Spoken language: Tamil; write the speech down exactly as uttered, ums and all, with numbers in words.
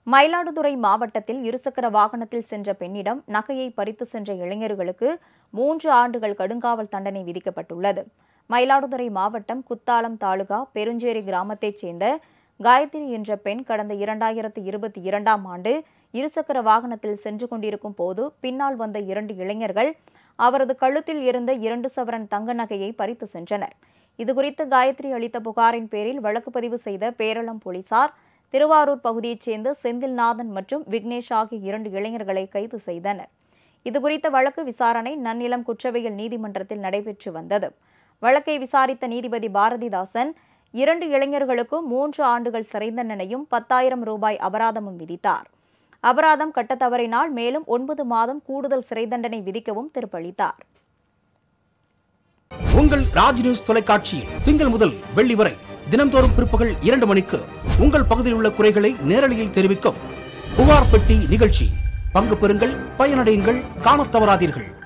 மயிலாடுதுறை மாவட்டத்தில் இருசக்கர வாகனத்தில் சென்ற பெண்ணிடம் நகையை பறித்து சென்ற இளைஞர்களுக்கு மூன்று ஆண்டுகள் கடுங்காவல் தண்டனை விதிக்கப்பட்டுள்ளது. மயிலாடுதுறை மாவட்டம் குத்தாலம் தாலுகா பெருஞ்சேரி கிராமத்தைச் சேர்ந்த காயத்ரி என்ற பெண் கடந்த இரண்டாயிரத்து இருபத்தி இரண்டாம் ஆண்டு இருசக்கர வாகனத்தில் சென்று கொண்டிருக்கும் போது பின்னால் வந்த இரண்டு இளைஞர்கள் அவரது கழுத்தில் இருந்த இரண்டு சவரன் தங்க நகையை பறித்து சென்றனர். இதுகுறித்து காயத்ரி அளித்த புகாரின் பேரில் வழக்கு பதிவு செய்த பேரளம் போலீசார் திருவாரூர் பகுதியைச் சேர்ந்த செந்தில்நாதன் மற்றும் விக்னேஷ் ஆகிய இரண்டு இளைஞர்களை கைது செய்தனர். இதுகுறித்த வழக்கு விசாரணை நன்னிலம் குற்றவியல் நீதிமன்றத்தில் நடைபெற்று வந்தது. வழக்கை விசாரித்த நீதிபதி பாரதிதாசன் இரண்டு இளைஞர்களுக்கு மூன்று ஆண்டுகள் சிறை தண்டனையும் பத்தாயிரம் ரூபாய் அபராதமும் விதித்தார். அபராதம் கட்ட தவறினால் மேலும் ஒன்பது மாதம் கூடுதல் சிறை தண்டனை விதிக்கவும் தீர்ப்பளித்தார். உங்கள் ராஜ் நியூஸ் தொலைக்காட்சியில் திங்கள் முதல் வெள்ளி வரை தினந்தோறும் பிற்பகல் இரண்டு மணிக்கு உங்கள் பகுதியில் உள்ள குறைகளை நேரலையில் தெரிவிக்கும் புகார் பெட்டி நிகழ்ச்சி. பங்கு பெறுங்கள், பயனடையுங்கள், காணத் தவறாதீர்கள்.